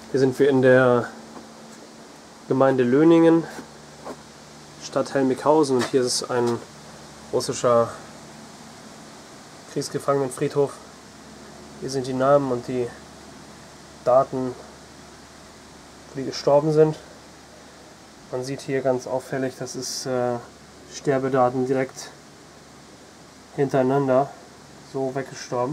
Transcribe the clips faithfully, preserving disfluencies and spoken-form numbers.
Hier sind wir in der Gemeinde Löningen, Stadt Helmighausen, und hier ist ein russischer Kriegsgefangenenfriedhof. Hier sind die Namen und die Daten, wo die gestorben sind. Man sieht hier ganz auffällig, das ist äh, Sterbedaten direkt hintereinander, so weggestorben.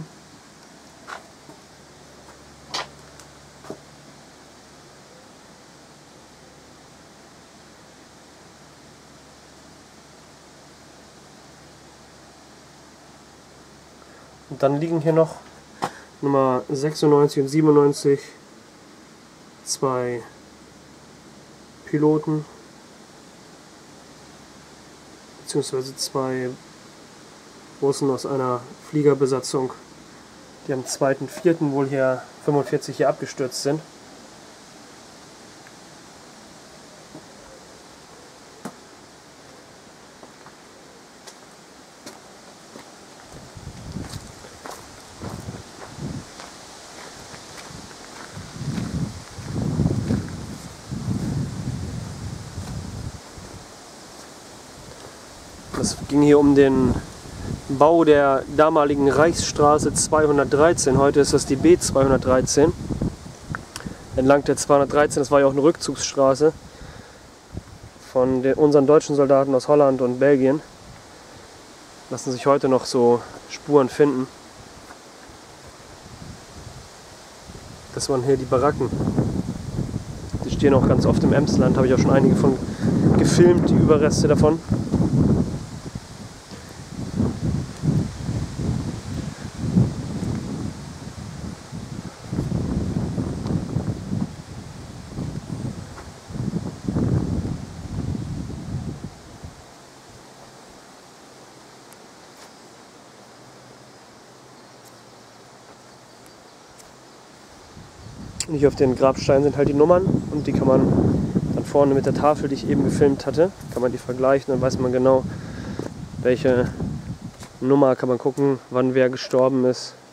Und dann liegen hier noch Nummer sechsundneunzig und siebenundneunzig zwei Piloten, beziehungsweise zwei Russen aus einer Fliegerbesatzung, die am zweiten vierten wohl hier fünfundvierzig hier abgestürzt sind. Es ging hier um den Bau der damaligen Reichsstraße zweihundertdreizehn. Heute ist das die B zweihundertdreizehn. Entlang der zweihundertdreizehn, das war ja auch eine Rückzugsstraße von den, unseren deutschen Soldaten aus Holland und Belgien. Lassen sich heute noch so Spuren finden. Das waren hier die Baracken. Die stehen auch ganz oft im Emsland, habe ich auch schon einige von gefilmt, die Überreste davon. Und hier auf den Grabsteinen sind halt die Nummern, und die kann man dann vorne mit der Tafel, die ich eben gefilmt hatte, kann man die vergleichen, dann weiß man genau, welche Nummer, kann man gucken, wann wer gestorben ist.